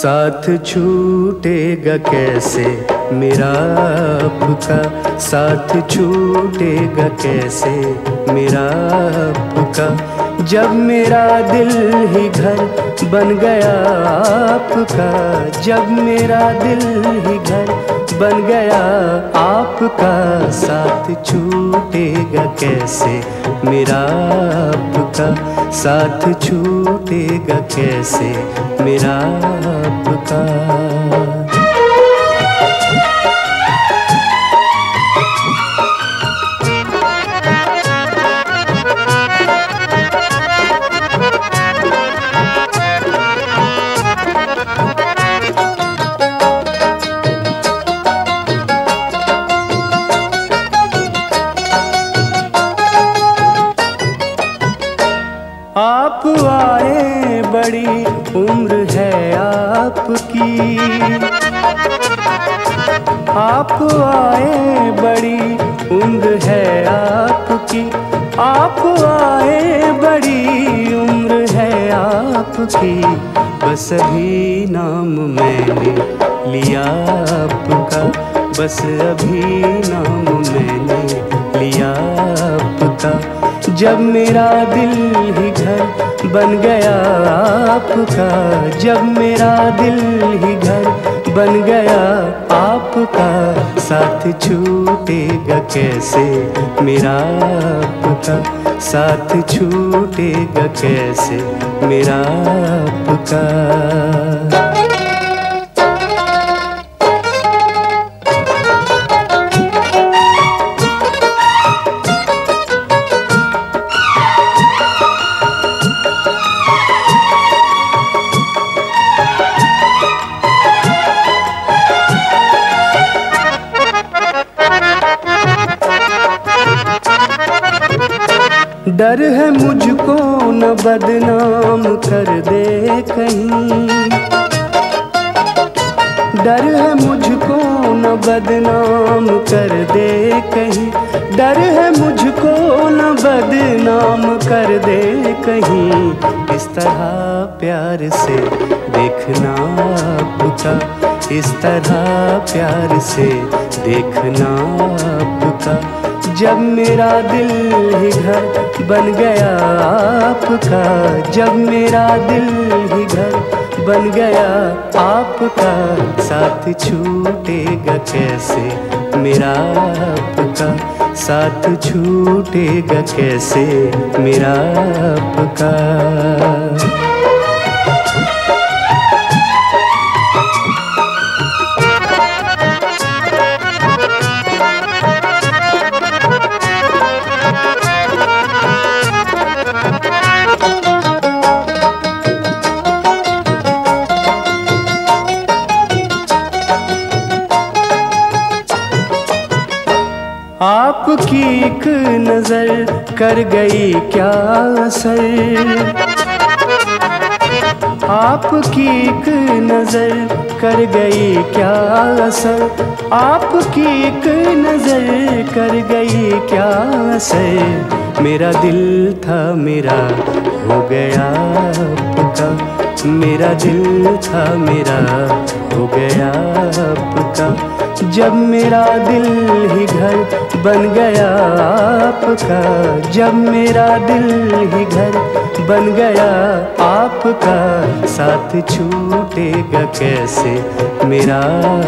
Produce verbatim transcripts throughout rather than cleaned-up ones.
साथ छूटेगा कैसे मेरा आपका, साथ छूटेगा कैसे मेरा आपका, जब मेरा दिल ही घर बन गया आपका, जब मेरा दिल ही घर बन गया आपका, साथ छूटेगा कैसे मेरा आपका, साथ छूटेगा कैसे मेरा आपका। आप आए बड़ी उम्र है आपकी, आप आए बड़ी उम्र है आपकी, आप आए बड़ी उम्र है आपकी, बस अभी नाम मैंने लिया आपका, बस अभी नाम मैंने लिया आपका, जब मेरा दिल ही घर बन गया आपका, जब मेरा दिल ही घर बन गया आपका, साथ छूटेगा कैसे मेरा आपका, साथ छूटेगा कैसे मेरा आपका। डर है मुझको न बदनाम कर दे कहीं, डर है मुझको न बदनाम कर दे कहीं, डर है मुझको न बदनाम कर दे कहीं, इस तरह प्यार से देखना आपका, इस तरह प्यार से देखना आपका, जब मेरा दिल ही घर बन गया आपका, जब मेरा दिल ही घर बन गया आपका, साथ छूटेगा कैसे मेरा आपका, साथ छूटेगा कैसे मेरा आपका। आपकी एक नजर कर गई क्या असर, आपकी एक नजर कर गई क्या असर, आपकी एक नजर कर गई क्या असर, मेरा दिल था मेरा हो गया आपका, मेरा दिल था मेरा हो गया आपका, जब मेरा दिल ही घर बन गया आपका, जब मेरा दिल ही घर बन गया आपका, साथ छूटेगा कैसे मेरा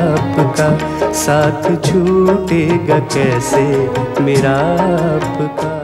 आपका, साथ छूटेगा कैसे मेरा आपका।